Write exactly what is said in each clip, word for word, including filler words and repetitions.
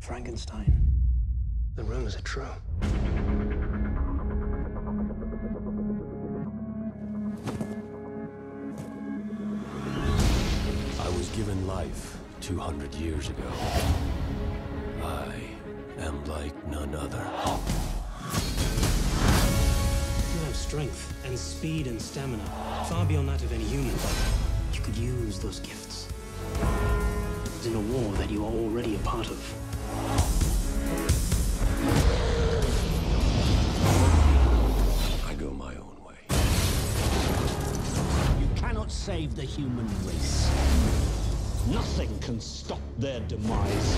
Frankenstein. The rumors are true. I was given life two hundred years ago. I am like none other. You have strength and speed and stamina, far beyond that of any human. You could use those gifts in a war that you are already a part of. I go my own way. You cannot save the human race. Nothing can stop their demise.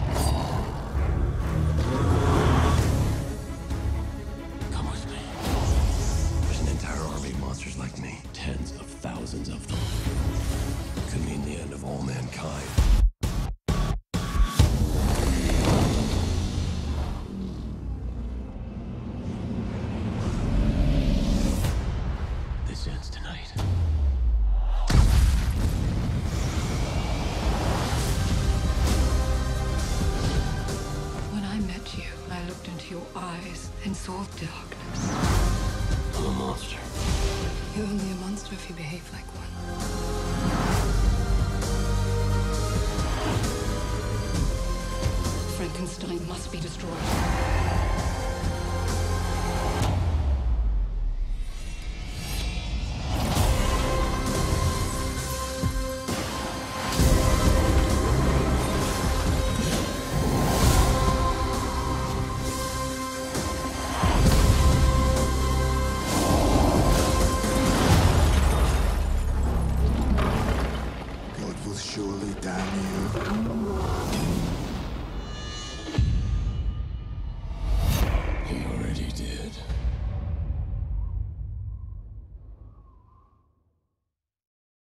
Come with me. There's an entire army of monsters like me. Tens of thousands of them. Could mean the end of all mankind. This ends tonight. When I met you, I looked into your eyes and saw darkness. I'm a monster. You're only a monster if you behave like one. Frankenstein must be destroyed.